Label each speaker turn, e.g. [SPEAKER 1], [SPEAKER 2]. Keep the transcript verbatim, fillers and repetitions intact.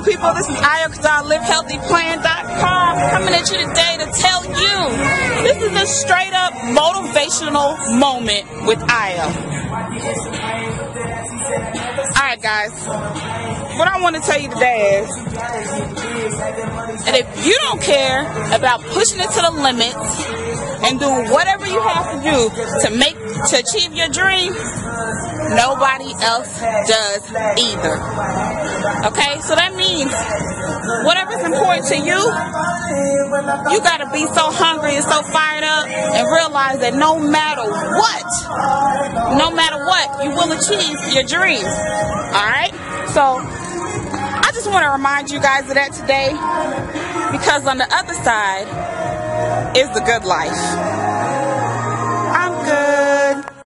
[SPEAKER 1] beautiful people. This is Aya Kadar, live healthy plan dot com, coming at you today to tell you this is a straight up motivational moment with Aya. Alright guys, what I want to tell you today is that if you don't care about pushing it to the limits and doing whatever you have to do to make to achieve your dream, nobody else does either. Okay, so that means whatever's important to you, you gotta be so hungry and so fired up and realize that no matter what, no matter what, you will achieve your dreams. Alright? So I just want to remind you guys of that today, because on the other side is the good life.